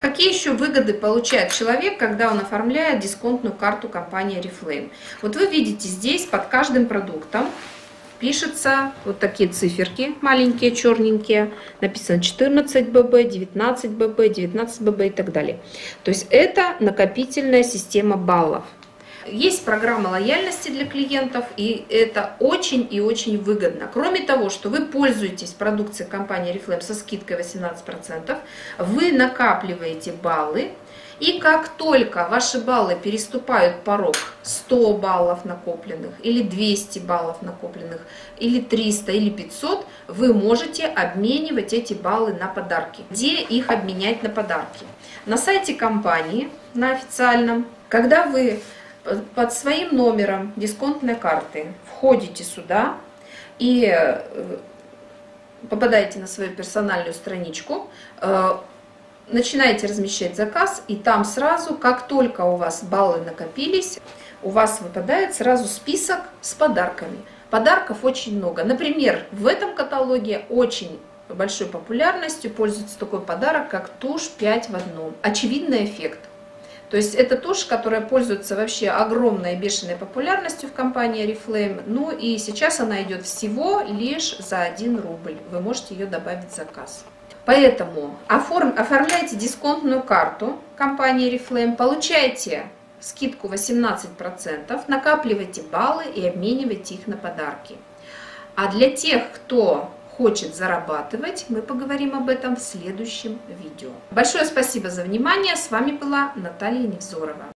Какие еще выгоды получает человек, когда он оформляет дисконтную карту компании Oriflame? Вот вы видите здесь под каждым продуктом пишется вот такие циферки, маленькие, черненькие, написано 14 ББ, 19 ББ, 19 ББ и так далее. То есть это накопительная система баллов. Есть программа лояльности для клиентов, и это очень и очень выгодно. Кроме того, что вы пользуетесь продукцией компании Oriflame со скидкой 18%, вы накапливаете баллы, и как только ваши баллы переступают порог 100 баллов накопленных, или 200 баллов накопленных, или 300, или 500, вы можете обменивать эти баллы на подарки. Где их обменять на подарки? На сайте компании, на официальном, когда вы под своим номером дисконтной карты входите сюда и попадаете на свою персональную страничку, начинаете размещать заказ, и там сразу, как только у вас баллы накопились, у вас выпадает сразу список с подарками. Подарков очень много. Например, в этом каталоге очень большой популярностью пользуется такой подарок, как тушь 5 в 1. Очевидный эффект. То есть это тушь, которая пользуется вообще огромной бешеной популярностью в компании Oriflame. Ну и сейчас она идет всего лишь за 1 рубль. Вы можете ее добавить в заказ. Поэтому оформляйте дисконтную карту компании Oriflame, получайте скидку 18%, накапливайте баллы и обменивайте их на подарки. А для тех, кто хочет зарабатывать, мы поговорим об этом в следующем видео. Большое спасибо за внимание. С вами была Наталья Невзорова.